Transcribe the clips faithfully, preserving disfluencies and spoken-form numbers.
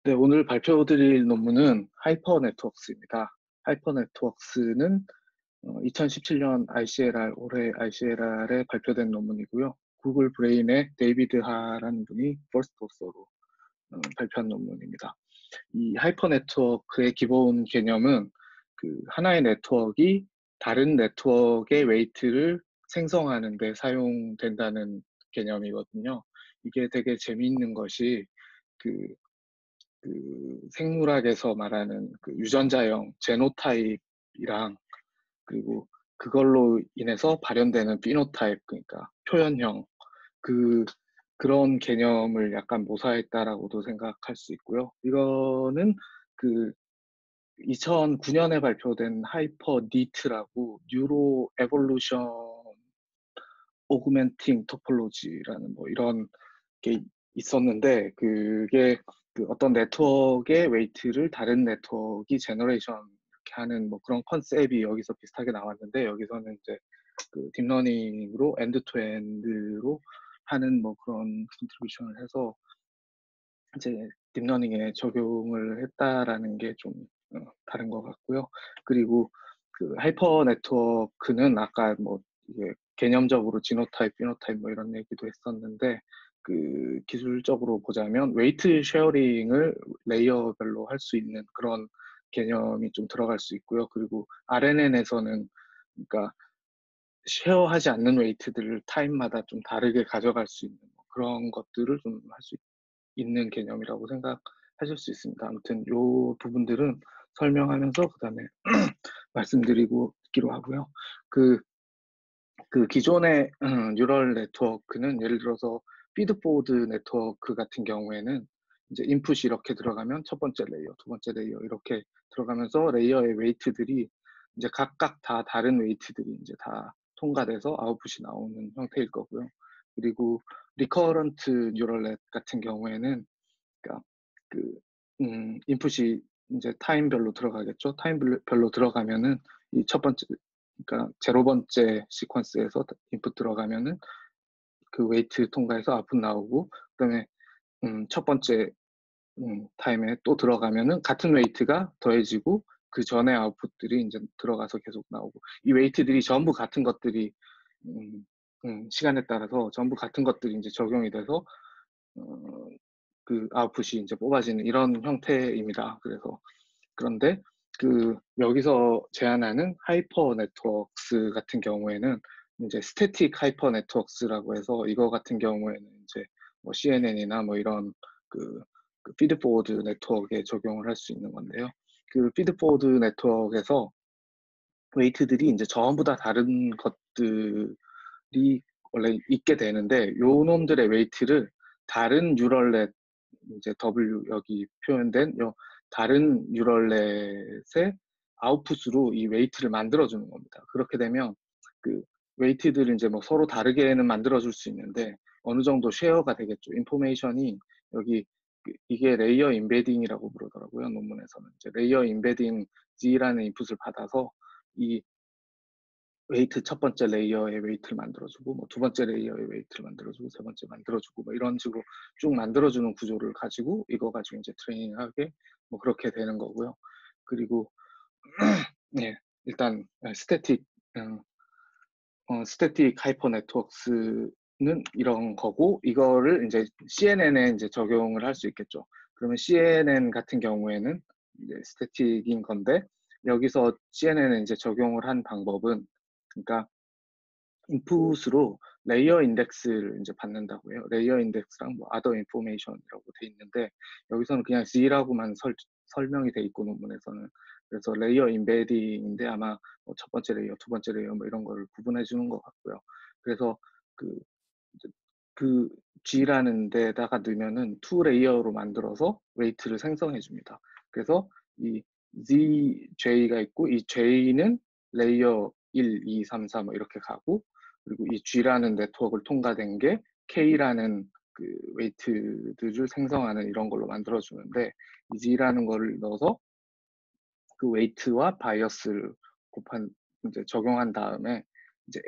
네, 오늘 발표드릴 논문은 하이퍼 네트워크스입니다. 하이퍼 네트워크스는 어, 이천십칠 년 아이씨엘알, 올해 아이씨엘알에 발표된 논문이고요. 구글 브레인의 데이비드 하라는 분이 퍼스트 오서로 어, 발표한 논문입니다. 이 하이퍼 네트워크의 기본 개념은 그 하나의 네트워크가 다른 네트워크의 웨이트를 생성하는 데 사용된다는 개념이거든요. 이게 되게 재미있는 것이 그 그 생물학에서 말하는 그 유전자형 제노타입이랑, 그리고 그걸로 인해서 발현되는 피노타입, 그러니까 표현형, 그 그런 개념을 약간 모사했다라고도 생각할 수 있고요. 이거는 그 이천구 년에 발표된 하이퍼 니트라고 뉴로 에볼루션 오그멘팅 토폴로지라는 뭐 이런 게 있었는데, 그게 그 어떤 네트워크의 웨이트를 다른 네트워크가 제너레이션 이렇게 하는 뭐 그런 컨셉이 여기서 비슷하게 나왔는데, 여기서는 이제 그 딥러닝으로 엔드 투 엔드로 하는 뭐 그런 컨트리뷰션을 해서 이제 딥러닝에 적용을 했다라는 게 좀 어, 다른 것 같고요. 그리고 그 하이퍼 네트워크는 아까 뭐 이게 개념적으로 지노타입, 피노타입 뭐 이런 얘기도 했었는데, 그 기술적으로 보자면 웨이트 쉐어링을 레이어별로 할 수 있는 그런 개념이 좀 들어갈 수 있고요. 그리고 알엔엔에서는 그러니까 쉐어하지 않는 웨이트들을 타임마다 좀 다르게 가져갈 수 있는 뭐 그런 것들을 좀 할 수 있는 개념이라고 생각하실 수 있습니다. 아무튼 요 부분들은 설명하면서 그다음에 말씀드리고 듣기로 하고요. 그, 그 기존의 음, 뉴럴 네트워크는 예를 들어서 피드포워드 네트워크 같은 경우에는 이제 인풋이 이렇게 들어가면 첫 번째 레이어, 두 번째 레이어 이렇게 들어가면서 레이어의 웨이트들이 이제 각각 다 다른 웨이트들이 이제 다 통과돼서 아웃풋이 나오는 형태일 거고요. 그리고 리커런트 뉴럴 넷 같은 경우에는 그러니까 그 음, 인풋이 이제 타임별로 들어가겠죠. 타임별로 들어가면은 이 첫 번째, 그러니까 제로 번째 시퀀스에서 인풋 들어가면은 그 웨이트 통과해서 아웃풋 나오고, 그다음에 음, 첫 번째 음, 타임에 또 들어가면은 같은 웨이트가 더해지고 그 전에 아웃풋들이 이제 들어가서 계속 나오고, 이 웨이트들이 전부 같은 것들이 음, 음, 시간에 따라서 전부 같은 것들이 이제 적용이 돼서 어, 그 아웃풋이 이제 뽑아지는 이런 형태입니다. 그래서 그런데 그 여기서 제안하는 하이퍼 네트워크스 같은 경우에는 이제 스태틱 하이퍼 네트워크스라고 해서, 이거 같은 경우에는 이제 뭐 씨엔엔이나 뭐 이런 그, 그 피드포워드 네트워크에 적용을 할 수 있는 건데요. 그 피드포워드 네트워크에서 웨이트들이 이제 전부 다 다른 것들이 원래 있게 되는데, 요 놈들의 웨이트를 다른 뉴럴넷, 이제 W 여기 표현된 요 다른 뉴럴넷의 아웃풋으로 이 웨이트를 만들어주는 겁니다. 그렇게 되면 그 웨이트들을 이제 뭐 서로 다르게는 만들어줄 수 있는데 어느 정도 쉐어가 되겠죠. 인포메이션이 여기 그 이게 레이어 임베딩이라고 부르더라고요. 논문에서는 이제 레이어 임베딩 G라는 인풋을 받아서 이 웨이트 첫 번째 레이어의 웨이트를 만들어주고, 뭐 두 번째 레이어의 웨이트를 만들어주고, 세 번째 만들어주고, 뭐 이런 식으로 쭉 만들어주는 구조를 가지고 이거 가지고 이제 트레이닝하게 뭐 그렇게 되는 거고요. 그리고 예, 일단 스태틱 음, 어, 스태틱 하이퍼 네트워크스는 이런 거고, 이거를 이제 씨엔엔에 이제 적용을 할 수 있겠죠. 그러면 씨엔엔 같은 경우에는 이제 스태틱인 건데, 여기서 씨엔엔에 이제 적용을 한 방법은, 그러니까 인풋으로 레이어 인덱스를 이제 받는다고 해요. 레이어 인덱스랑 뭐 other information이라고 돼 있는데, 여기서는 그냥 G라고만 설, 설명이 돼 있고 논문에서는, 그래서 레이어 인베딩인데 아마 뭐첫 번째 레이어, 두 번째 레이어 뭐 이런 걸 구분해 주는 것 같고요. 그래서 그, 그 G라는 데다가 넣으면은 투 레이어로 만들어서 웨이트를 생성해 줍니다. 그래서 이 Z, J가 있고, 이 J는 레이어 일, 이, 삼, 사 뭐 이렇게 가고, 그리고 이 G라는 네트워크를 통과된 게 K라는 그 웨이트들을 생성하는 이런 걸로 만들어 주는데, 이 G라는 거를 넣어서 그 웨이트와 바이어스를 곱한 이제 적용한 다음에 이제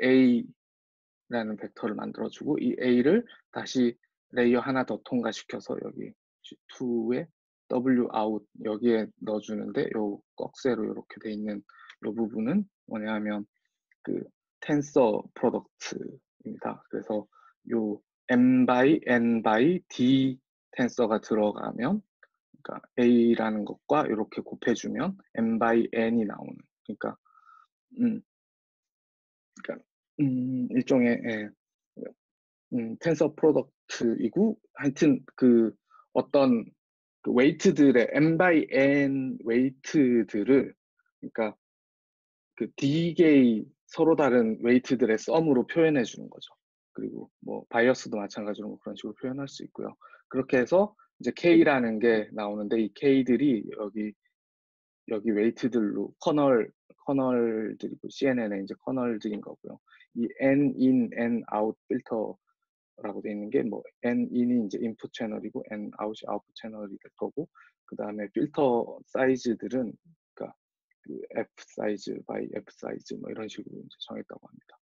A라는 벡터를 만들어 주고, 이 A를 다시 레이어 하나 더 통과시켜서 여기 G 이에 W out 여기에 넣어주는데 요 꺽쇠로 이렇게 돼 있는 요 부분은 뭐냐 하면 그 텐서 프로덕트입니다. 그래서 요 m by n by d 텐서가 들어가면 그러니까 a라는 것과 이렇게 곱해주면 m by n이 나오는 그러니까 음 그러니까 음 일종의 예, 음 텐서 프로덕트이고 하여튼 그 어떤 그 웨이트들의 m by n 웨이트들을 그러니까 그 d 개의 서로 다른 웨이트들의 썸으로 표현해 주는 거죠. 그리고 뭐 바이어스도 마찬가지로 뭐 그런 식으로 표현할 수 있고요. 그렇게 해서 이제 k라는 게 나오는데 이 k들이 여기 여기 웨이트들로 커널 커널들이고 씨엔엔의 이제 커널들인 거고요. 이 n in, n out 필터라고 돼 있는 게 뭐 n in이 이제 인풋 채널이고 n out이 아웃풋 채널이 될 거고 그 다음에 필터 사이즈들은 그러니까 그 F 사이즈 by F 사이즈 뭐 이런 식으로 이제 정했다고 합니다.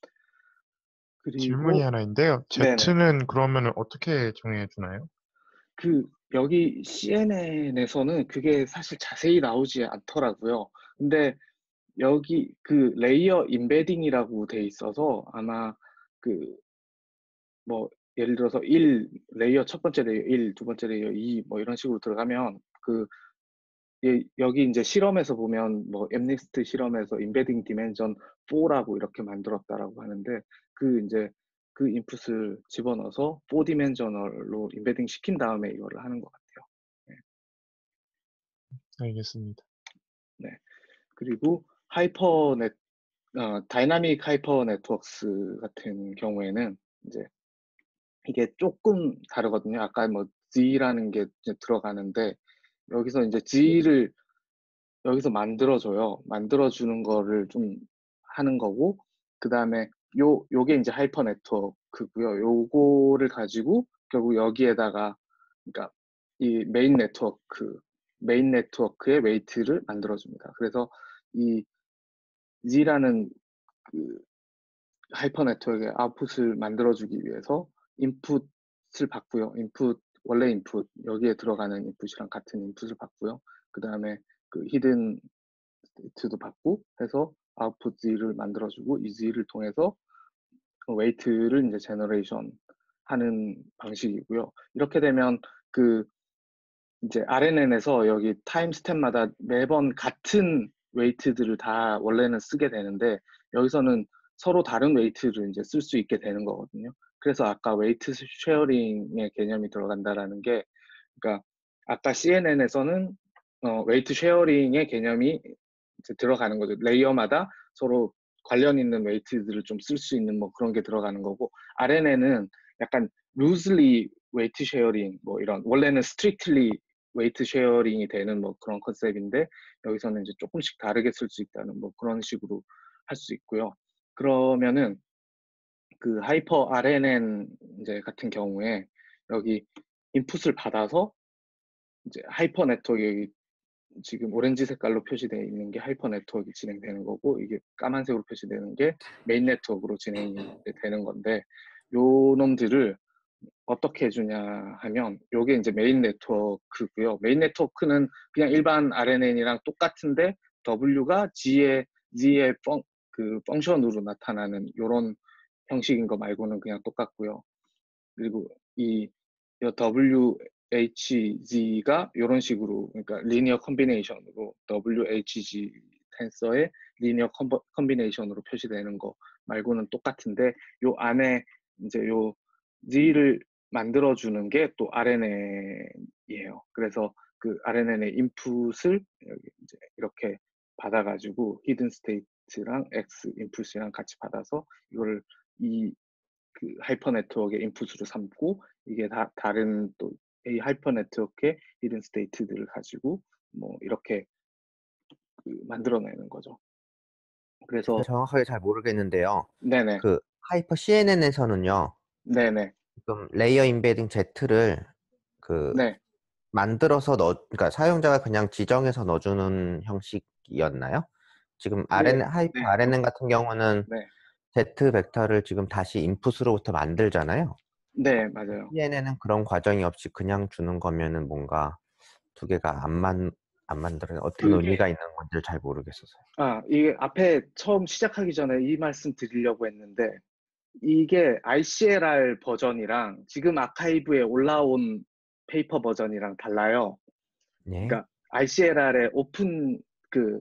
질문이 그리고 하나 있는데요. 네네 Z는 그러면 어떻게 정해주나요? 그 여기 씨엔엔에서는 그게 사실 자세히 나오지 않더라고요. 근데 여기 그 레이어 임베딩이라고 돼 있어서 아마 그 뭐 예를 들어서 일 레이어 첫 번째 레이어 일, 두 번째 레이어 이 뭐 이런 식으로 들어가면 그 예, 여기 이제 실험에서 보면 뭐 엠니스트 실험에서 임베딩 디멘전 사라고 이렇게 만들었다라고 하는데 그 이제 그 인풋을 집어넣어서 사 디멘저널로 임베딩 시킨 다음에 이거를 하는 것 같아요. 네. 알겠습니다. 네. 그리고 하이퍼넷 어, 다이나믹 하이퍼 네트워크스 같은 경우에는 이제 이게 조금 다르거든요. 아까 뭐 G라는 게 이제 들어가는데 여기서 이제 G를 여기서 만들어줘요. 만들어주는 거를 좀 하는 거고, 그 다음에 요, 요게 이제 하이퍼 네트워크고요. 요거를 가지고 결국 여기에다가, 그러니까 이 메인 네트워크, 메인 네트워크의 웨이트를 만들어줍니다. 그래서 이 Z라는 그 하이퍼 네트워크의 아웃풋을 만들어주기 위해서 인풋을 받고요. 인풋, 원래 인풋, 여기에 들어가는 인풋이랑 같은 인풋을 받고요. 그 다음에 그 히든 스테이트도 받고 해서 아웃풋 Z를 만들어주고 이 Z를 통해서 웨이트를 이제 제너레이션 하는 방식이고요. 이렇게 되면 그 이제 알엔엔에서 여기 타임 스텝마다 매번 같은 웨이트들을 다 원래는 쓰게 되는데 여기서는 서로 다른 웨이트를 이제 쓸 수 있게 되는 거거든요. 그래서 아까 웨이트 쉐어링의 개념이 들어간다라는 게 그러니까 아까 씨엔엔에서는 어, 웨이트 쉐어링의 개념이 이제 들어가는 거죠. 레이어마다 서로 관련 있는 웨이트들을 좀 쓸 수 있는 뭐 그런 게 들어가는 거고 알엔엔은 약간 loosely 웨이트 쉐어링 뭐 이런 원래는 strictly 웨이트 쉐어링이 되는 뭐 그런 컨셉인데 여기서는 이제 조금씩 다르게 쓸 수 있다는 뭐 그런 식으로 할 수 있고요. 그러면은 그 하이퍼 알엔엔 이제 같은 경우에 여기 인풋을 받아서 이제 하이퍼 네트워크 여기 지금 오렌지 색깔로 표시되어 있는 게 하이퍼 네트워크가 진행되는 거고 이게 까만색으로 표시되는 게 메인 네트워크로 진행이 되는 건데 요 놈들을 어떻게 해주냐 하면 요게 이제 메인 네트워크고요. 메인 네트워크는 그냥 일반 알엔엔이랑 똑같은데 W가 G의 G의 펑, 그 펑션으로 나타나는 요런 형식인 거 말고는 그냥 똑같고요. 그리고 이 더블유에이치지가 이런 식으로 그러니까 리니어 컨비네이션으로 더블유에이치지 텐서의 리니어 컨비네이션으로 표시되는 거 말고는 똑같은데 요 안에 이제 요 Z를 만들어주는 게 또 알엔엔이에요. 그래서 그 알엔엔의 인풋을 여기 이제 이렇게 받아가지고 히든 스테이트랑 X 인풋이랑 같이 받아서 이거를 이 그 하이퍼 네트워크의 인풋으로 삼고 이게 다 다른 또 이 하이퍼 네트워크의 히든 스테이트들을 가지고 뭐 이렇게 그 만들어내는 거죠. 제가 그래서 정확하게 잘 모르겠는데요. 네네 그 하이퍼 씨엔엔에서는요. 네네 지금 레이어 임베딩 Z를 그 네 만들어서 넣, 그러니까 사용자가 그냥 지정해서 넣어주는 형식이었나요? 지금 그게 알엔엔, 하이퍼 네 어, 알엔엔 같은 경우는 네 Z 벡터를 지금 다시 인풋으로부터 만들잖아요. 네 맞아요. 씨엔엔은 그런 과정이 없이 그냥 주는 거면은 뭔가 두 개가 안 만, 안 만들어요. 어떤 그게 의미가 있는 건지를 잘 모르겠어서요. 아 이게 앞에 처음 시작하기 전에 이 말씀 드리려고 했는데 이게 아이씨엘알 버전이랑 지금 아카이브에 올라온 페이퍼 버전이랑 달라요. 예, 그러니까 아이씨엘알의 오픈 그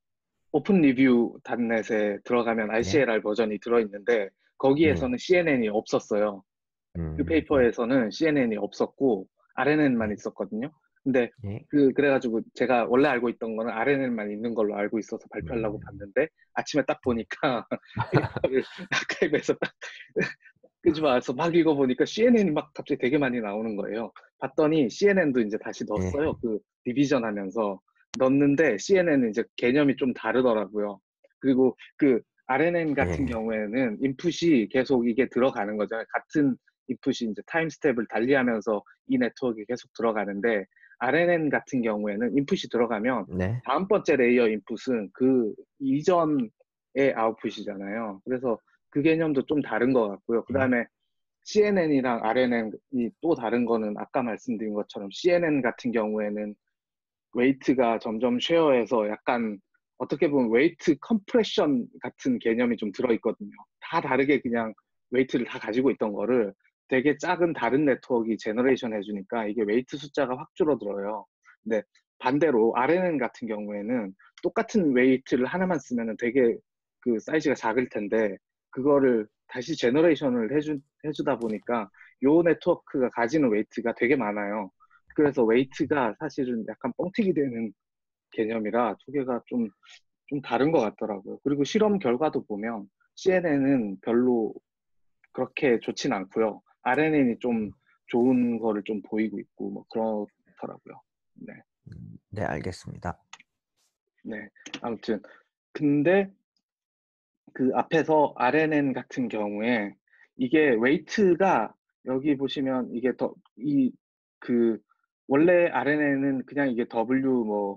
오픈 리뷰 닷넷에 들어가면 예, 아이씨엘알 버전이 들어있는데 예, 거기에서는 씨엔엔이 없었어요. 그 음, 음, 페이퍼에서는 씨엔엔이 없었고 알엔엔만 예, 있었거든요. 근데 예, 그 그래가지고 제가 원래 알고 있던 거는 알엔엔만 있는 걸로 알고 있어서 발표하려고 음, 봤는데 아침에 딱 보니까 페이퍼를 아카이브에서 딱 끄집어와서 막 읽어보니까 씨엔엔이 막 갑자기 되게 많이 나오는 거예요. 봤더니 씨엔엔도 이제 다시 예, 넣었어요. 그 디비전 하면서 넣었는데 씨엔엔은 이제 개념이 좀 다르더라고요. 그리고 그 알엔엔 같은 예, 경우에는 인풋이 계속 이게 들어가는 거죠. 같은 인풋이 이제 타임 스텝을 달리하면서 이 네트워크에 계속 들어가는데 알엔엔 같은 경우에는 인풋이 들어가면 네, 다음 번째 레이어 인풋은 그 이전의 아웃풋이잖아요. 그래서 그 개념도 좀 다른 것 같고요. 그 예, 다음에 씨엔엔이랑 알엔엔이 또 다른 거는 아까 말씀드린 것처럼 씨엔엔 같은 경우에는 웨이트가 점점 쉐어해서 약간 어떻게 보면 웨이트 컴프레션 같은 개념이 좀 들어있거든요. 다 다르게 그냥 웨이트를 다 가지고 있던 거를 되게 작은 다른 네트워크가 제너레이션 해주니까 이게 웨이트 숫자가 확 줄어들어요. 근데 반대로 알엔엔 같은 경우에는 똑같은 웨이트를 하나만 쓰면 되게 그 사이즈가 작을 텐데 그거를 다시 제너레이션을 해주, 해주다 보니까 요 네트워크가 가지는 웨이트가 되게 많아요. 그래서 웨이트가 사실은 약간 뻥튀기 되는 개념이라 두 개가 좀, 좀 다른 것 같더라고요. 그리고 실험 결과도 보면 씨엔엔은 별로 그렇게 좋진 않고요. 알엔엔이 좀 좋은 거를 좀 보이고 있고 뭐 그렇더라고요. 네, 음, 네, 알겠습니다. 네. 아무튼 근데 그 앞에서 알엔엔 같은 경우에 이게 웨이트가 여기 보시면 이게 더 이 그 원래 알엔엔은 그냥 이게 W 뭐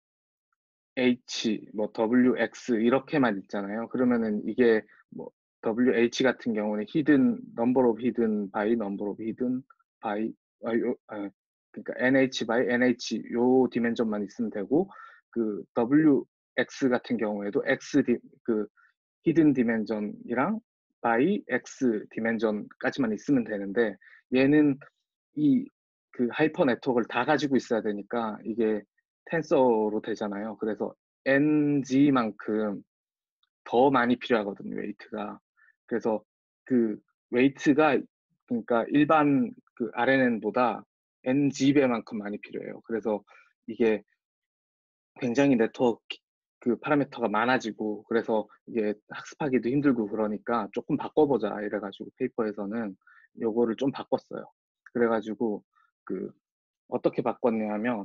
H, 뭐 더블유 엑스 이렇게만 있잖아요. 그러면은 이게 뭐 더블유 에이치 같은 경우는 hidden number of hidden by number of hidden by 아, 요, 아, 그러니까 nh by nh 요 디멘전만 있으면 되고 그 더블유 엑스 같은 경우에도 x 디, 그 hidden 디멘전이랑 by x 디멘전까지만 있으면 되는데 얘는 이 그 하이퍼 네트워크를 다 가지고 있어야 되니까 이게 텐서로 되잖아요. 그래서 엔지만큼 더 많이 필요하거든요, 웨이트가. 그래서 그 웨이트가 그러니까 일반 그 알엔엔보다 엔지배만큼 많이 필요해요. 그래서 이게 굉장히 네트워크 그 파라미터가 많아지고 그래서 이게 학습하기도 힘들고 그러니까 조금 바꿔보자 이래가지고 페이퍼에서는 요거를 좀 바꿨어요. 그래가지고 그 어떻게 바꿨냐면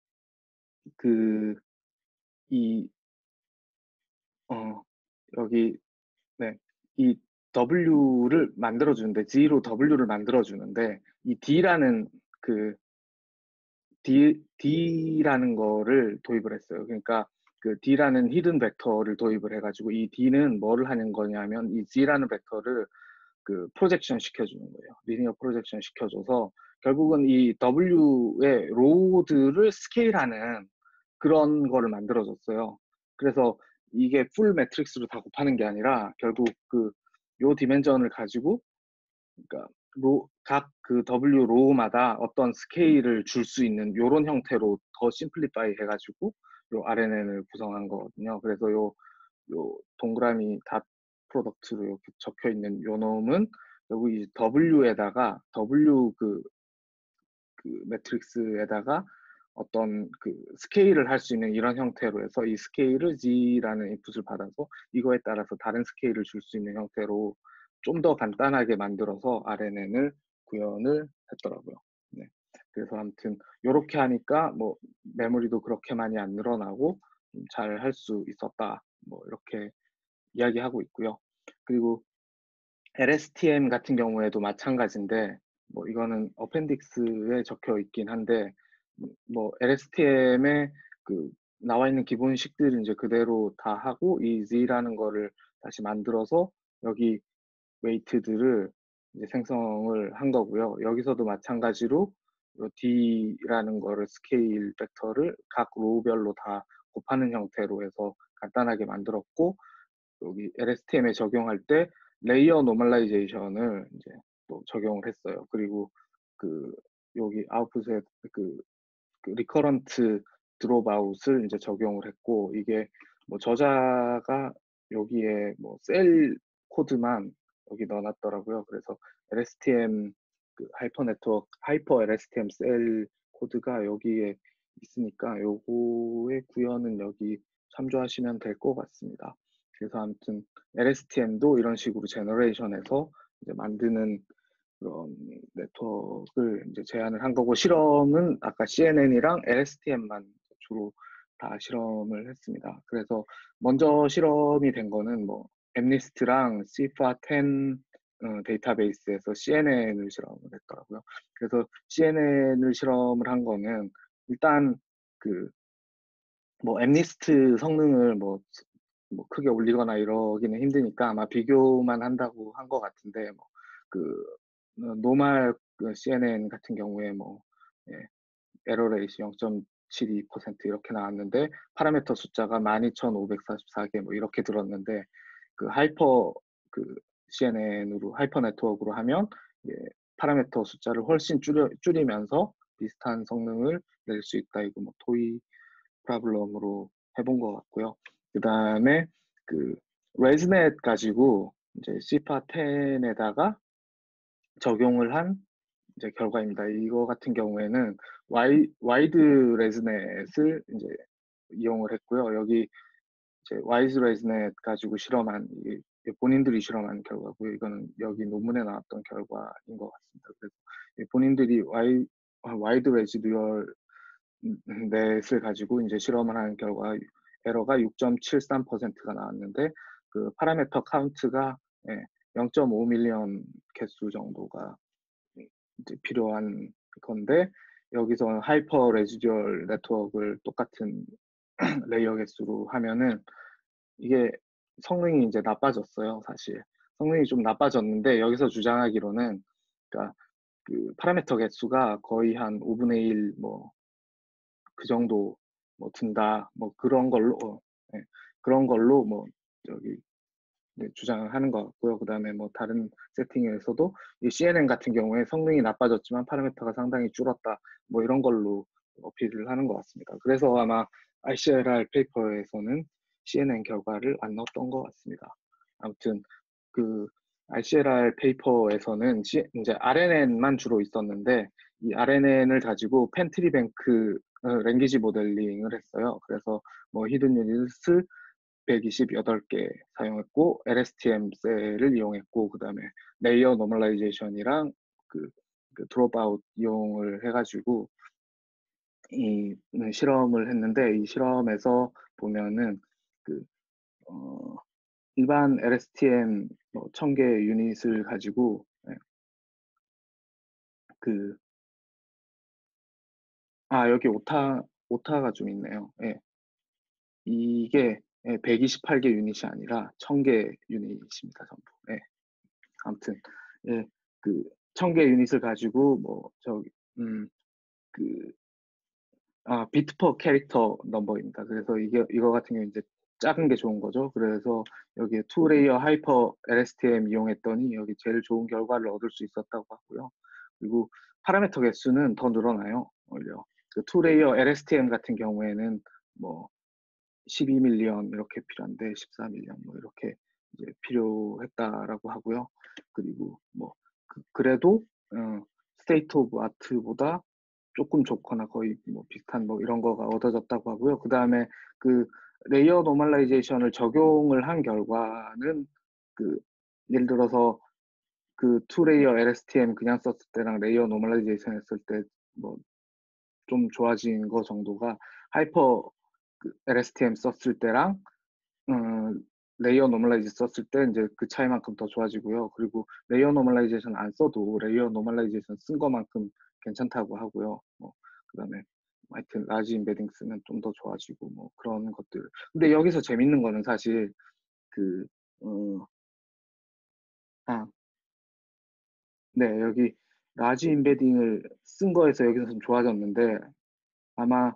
그 이 어 여기 네. 이 W를 만들어주는데, G로 W를 만들어주는데, 이 D라는 그, D, D라는 거를 도입을 했어요. 그러니까 그 D라는 히든 벡터를 도입을 해가지고, 이 D는 뭐를 하는 거냐면, 이 G라는 벡터를 그 프로젝션 시켜주는 거예요. 리니어 프로젝션 시켜줘서, 결국은 이 W의 로드를 스케일하는 그런 거를 만들어줬어요. 그래서 이게 풀 매트릭스로 다 곱하는 게 아니라 결국 그 요 디멘전을 가지고 그러니까 로, 각 그 W 로우마다 어떤 스케일을 줄 수 있는 요런 형태로 더 심플리파이 해가지고 요 알엔엔을 구성한 거거든요. 그래서 요, 요 동그라미 닷 프로덕트로 이렇게 적혀 있는 요 놈은 여기 W에다가 W 그, 그 매트릭스에다가 어떤 그 스케일을 할 수 있는 이런 형태로 해서 이 스케일을 G라는 인풋을 받아서 이거에 따라서 다른 스케일을 줄 수 있는 형태로 좀 더 간단하게 만들어서 알엔엔을 구현을 했더라고요. 네. 그래서 아무튼 이렇게 하니까 뭐 메모리도 그렇게 많이 안 늘어나고 잘 할 수 있었다. 뭐 이렇게 이야기하고 있고요. 그리고 엘에스티엠 같은 경우에도 마찬가지인데 뭐 이거는 어펜딕스에 적혀 있긴 한데 뭐 엘에스티엠에 그 나와 있는 기본식들을 이제 그대로 다 하고 이 Z라는 거를 다시 만들어서 여기 웨이트들을 이제 생성을 한 거고요. 여기서도 마찬가지로 요 D라는 거를 스케일 벡터를 각 로우별로 다 곱하는 형태로 해서 간단하게 만들었고, 여기 엘에스티엠에 적용할 때 레이어 노멀라이제이션을 이제 또 적용을 했어요. 그리고 그 여기 아웃풋에 그, 그 리커런트 드롭아웃을 이제 적용을 했고, 이게 뭐 저자가 여기에 뭐 셀 코드만 여기 넣어놨더라고요. 그래서 엘에스티엠 그 하이퍼 네트워크 하이퍼 엘에스티엠 셀 코드가 여기에 있으니까 요거의 구현은 여기 참조하시면 될 것 같습니다. 그래서 아무튼 엘에스티엠도 이런 식으로 제너레이션해서 이제 만드는 그런 네트워크를 이제 제안을 한 거고, 실험은 아까 씨엔엔이랑 엘에스티엠만 주로 다 실험을 했습니다. 그래서 먼저 실험이 된 거는 뭐 엠니스트랑 씨파 텐 어, 데이터베이스에서 씨엔엔을 실험을 했더라고요. 그래서 씨엔엔을 실험을 한 거는 일단 그 뭐 엠니스트 성능을 뭐, 뭐 크게 올리거나 이러기는 힘드니까 아마 비교만 한다고 한 것 같은데, 뭐 그 노멀 그 씨엔엔 같은 경우에 뭐 예, 에러 레이시 영 점 칠이 퍼센트 이렇게 나왔는데, 파라미터 숫자가 만 이천오백사십사 개 뭐 이렇게 들었는데, 그 하이퍼 그 씨엔엔으로 하이퍼 네트워크로 하면 예, 파라미터 숫자를 훨씬 줄여, 줄이면서 비슷한 성능을 낼 수 있다. 이거 뭐 토이 프로블럼으로 해본 것 같고요. 그 다음에 그 레즈넷 가지고 이제 씨파 텐에다가 적용을 한 이제 결과입니다. 이거 같은 경우에는 와이, 와이드 레즈넷을 이제 이용을 했고요. 여기 이제 와이드 레즈넷 가지고 실험한 이, 본인들이 실험한 결과고요. 이거는 여기 논문에 나왔던 결과인 것 같습니다. 그래서 본인들이 와이, 와이드 레지듀얼 넷을 가지고 이제 실험을 한 결과 에러가 육 점 칠삼 퍼센트가 나왔는데, 그 파라미터 카운트가 예, 영 점 오 밀리언 개수 정도가 이제 필요한 건데, 여기서 하이퍼 레지듀얼 네트워크를 똑같은 레이어 개수로 하면은 이게 성능이 이제 나빠졌어요. 사실 성능이 좀 나빠졌는데, 여기서 주장하기로는 그러니까 그 파라미터 개수가 거의 한 오분의 일 뭐 그 정도 뭐 든다 뭐 그런 걸로 어, 네, 그런 걸로 뭐 저기 네, 주장을 하는 것 같고요. 그 다음에 뭐 다른 세팅에서도 이 씨엔엔 같은 경우에 성능이 나빠졌지만 파라미터가 상당히 줄었다 뭐 이런 걸로 어필을 하는 것 같습니다. 그래서 아마 아이씨엘알 페이퍼에서는 씨엔엔 결과를 안 넣었던 것 같습니다. 아무튼 그 아이씨엘알 페이퍼에서는 시, 이제 알엔엔만 주로 있었는데, 이 알엔엔을 가지고 펜트리뱅크 랭귀지 모델링을 했어요. 그래서 뭐 히든 유닛을 백이십팔 개 사용했고, 엘에스티엠 셀을 이용했고, 그 다음에 레이어 노멀라이제이션이랑 그, 그 드롭아웃 이용을 해가지고 이 실험을 했는데, 이 실험에서 보면은 그 어, 일반 엘에스티엠 뭐 천 개 유닛을 가지고 예, 그 아, 여기 오타 오타가 좀 있네요. 예. 이게 예, 백이십팔 개 유닛이 아니라 천 개 유닛입니다, 전부. 예. 아무튼 예, 그 천 개 유닛을 가지고 뭐 저기 음, 그 아, 비트 퍼 캐릭터 넘버입니다. 그래서 이게 이거 같은 경우 이제 작은 게 좋은 거죠. 그래서 여기에 투 레이어 하이퍼 엘에스티엠 이용했더니 여기 제일 좋은 결과를 얻을 수 있었다고 하고요. 그리고 파라미터 개수는 더 늘어나요. 오히려 그투 레이어 엘에스티엠 같은 경우에는 뭐 십이 밀리언 이렇게 필요한데 십사 밀리언 뭐 이렇게 이제 필요했다라고 하고요. 그리고 뭐 그, 래도 어, 스테이트 오브 아트보다 조금 좋거나 거의 뭐 비슷한 뭐 이런 거가 얻어졌다고 하고요. 그 다음에 그 레이어 노멀라이제이션을 적용을 한 결과는 그 예를 들어서 그 투 레이어 엘에스티엠 그냥 썼을 때랑 레이어 노멀라이제이션 했을 때 뭐 좀 좋아진 거 정도가 하이퍼 그 엘에스티엠 썼을 때랑 음, 레이어 노멀라이즈 썼을 때 이제 그 차이만큼 더 좋아지고요. 그리고 레이어 노멀라이제이션 안 써도 레이어 노멀라이제이션 쓴 것만큼 괜찮다고 하고요. 뭐 그다음에 하여튼 라지 임베딩 쓰면 좀 더 좋아지고 뭐 그런 것들. 근데 여기서 재밌는 거는 사실 그 어, 아, 네, 여기 라지 임베딩을 쓴 거에서 여기서 좀 좋아졌는데 아마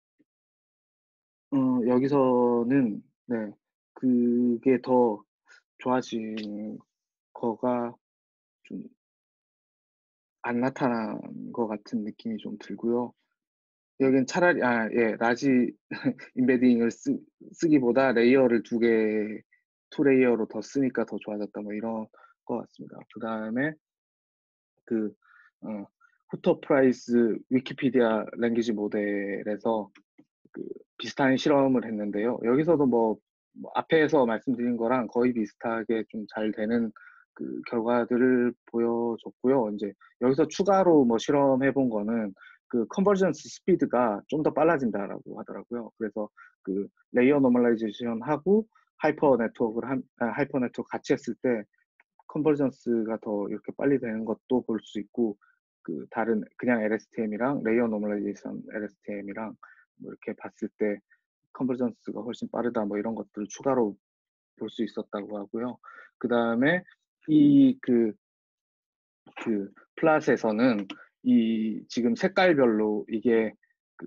어, 여기서는 네, 그게 더 좋아진 거가 좀 안 나타난 것 같은 느낌이 좀 들고요. 여긴 차라리 아, 예, 라지 임베딩을 쓰, 쓰기보다 레이어를 두 개, 투 레이어로 더 쓰니까 더 좋아졌다 뭐 이런 것 같습니다. 그 다음에 그 어, 후터프라이스 위키피디아 랭귀지 모델에서 그 비슷한 실험을 했는데요. 여기서도 뭐, 뭐 앞에서 말씀드린 거랑 거의 비슷하게 좀 잘 되는 그 결과들을 보여줬고요. 이제 여기서 추가로 뭐 실험해 본 거는 그 컨버전스 스피드가 좀 더 빨라진다라고 하더라고요. 그래서 그 레이어 노멀라이제이션 하고 하이퍼 네트워크를 한, 아, 하이퍼 네트워크 같이 했을 때 컨버전스가 더 이렇게 빨리 되는 것도 볼 수 있고, 그 다른 그냥 엘에스티엠이랑 레이어 노멀라이제이션 엘에스티엠이랑 뭐 이렇게 봤을 때 컨버전스가 훨씬 빠르다 뭐 이런 것들을 추가로 볼 수 있었다고 하고요. 그 다음에 이 그 그 플랫에서는 이 지금 색깔별로 이게 그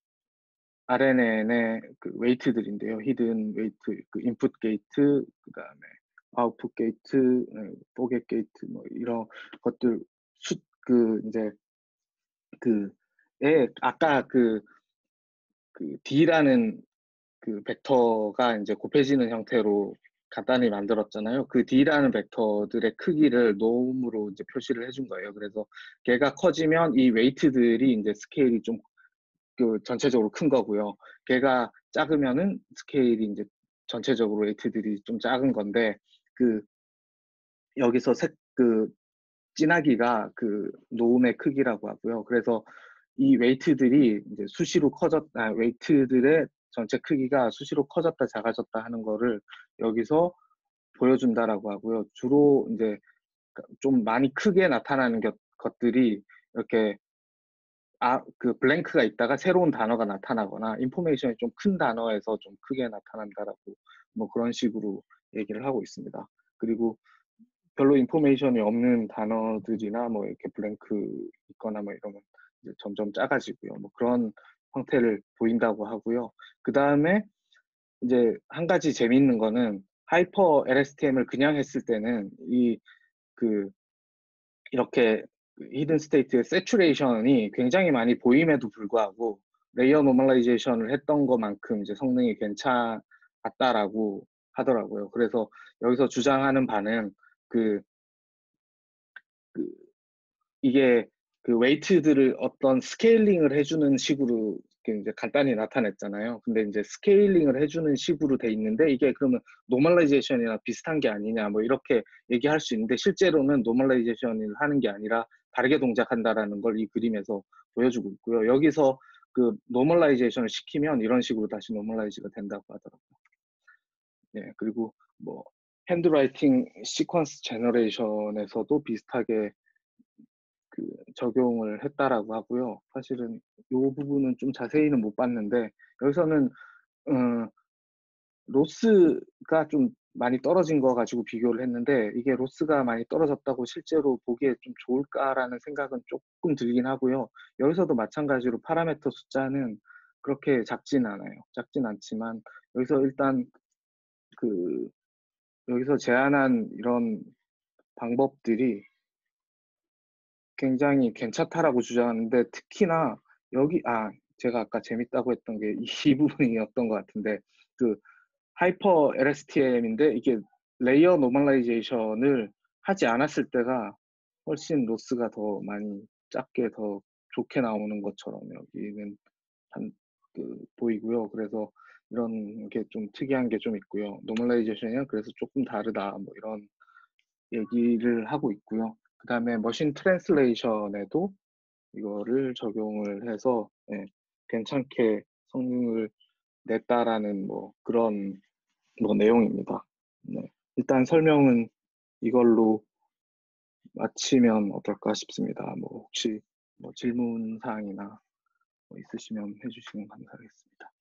알엔엔의 그 웨이트들인데요. 히든 웨이트, 그 인풋 게이트, 그 다음에 아웃풋 게이트, 포겟 게이트 뭐 이런 것들 수, 그 이제 그 에 아까 그 그 D라는 그 벡터가 이제 곱해지는 형태로 간단히 만들었잖아요. 그 D라는 벡터들의 크기를 놈으로 이제 표시를 해준 거예요. 그래서 걔가 커지면 이 웨이트들이 이제 스케일이 좀 그 전체적으로 큰 거고요. 걔가 작으면은 스케일이 이제 전체적으로 웨이트들이 좀 작은 건데 그 여기서 색 그 진하기가 그 노음의 크기라고 하고요. 그래서 이 웨이트들이 이제 수시로 커졌, 아, 웨이트들의 전체 크기가 수시로 커졌다 작아졌다 하는 거를 여기서 보여준다라고 하고요. 주로 이제 좀 많이 크게 나타나는 것, 것들이 이렇게 아, 그 블랭크가 있다가 새로운 단어가 나타나거나 인포메이션이 좀 큰 단어에서 좀 크게 나타난다라고 뭐 그런 식으로 얘기를 하고 있습니다. 그리고 별로 인포메이션이 없는 단어들이나 뭐 이렇게 블랭크 있거나 뭐 이러면 이제 점점 작아지고요. 뭐 그런 형태를 보인다고 하고요. 그 다음에 이제 한 가지 재미있는 거는 하이퍼 엘에스티엠을 그냥 했을 때는 이 그 이렇게 히든 스테이트의 세츄레이션이 굉장히 많이 보임에도 불구하고 레이어 노멀라이제이션을 했던 것만큼 이제 성능이 괜찮았다라고 하더라고요. 그래서 여기서 주장하는 바는 그 그 이게 그 웨이트들을 어떤 스케일링을 해주는 식으로 이렇게 이제 간단히 나타냈잖아요. 근데 이제 스케일링을 해주는 식으로 돼 있는데 이게 그러면 노멀라이제이션이랑 비슷한 게 아니냐 뭐 이렇게 얘기할 수 있는데 실제로는 노멀라이제이션을 하는 게 아니라 다르게 동작한다라는 걸 이 그림에서 보여주고 있고요. 여기서 그 노멀라이제이션을 시키면 이런 식으로 다시 노멀라이즈가 된다고 하더라고요. 네, 그리고 뭐 핸드라이팅 시퀀스 제너레이션에서도 비슷하게 그 적용을 했다라고 하고요. 사실은 이 부분은 좀 자세히는 못 봤는데 여기서는 음, 로스가 좀 많이 떨어진 거 가지고 비교를 했는데 이게 로스가 많이 떨어졌다고 실제로 보기에 좀 좋을까라는 생각은 조금 들긴 하고요. 여기서도 마찬가지로 파라미터 숫자는 그렇게 작진 않아요. 작진 않지만 여기서 일단 그 여기서 제안한 이런 방법들이 굉장히 괜찮다라고 주장하는데 특히나 여기 아 제가 아까 재밌다고 했던 게 이 부분이었던 것 같은데 그 하이퍼 엘에스티엠인데 이게 레이어 노멀라이제이션을 하지 않았을 때가 훨씬 로스가 더 많이 작게 더 좋게 나오는 것처럼 여기는 한, 그, 보이고요. 그래서 이런 게 좀 특이한 게 좀 있고요. 노멀라이제이션이랑 그래서 조금 다르다 뭐 이런 얘기를 하고 있고요. 그 다음에 머신 트랜슬레이션에도 이거를 적용을 해서 예, 괜찮게 성능을 냈다라는 뭐 그런 뭐 내용입니다. 네. 일단 설명은 이걸로 마치면 어떨까 싶습니다. 뭐 혹시 뭐 질문 사항이나 뭐 있으시면 해주시면 감사하겠습니다.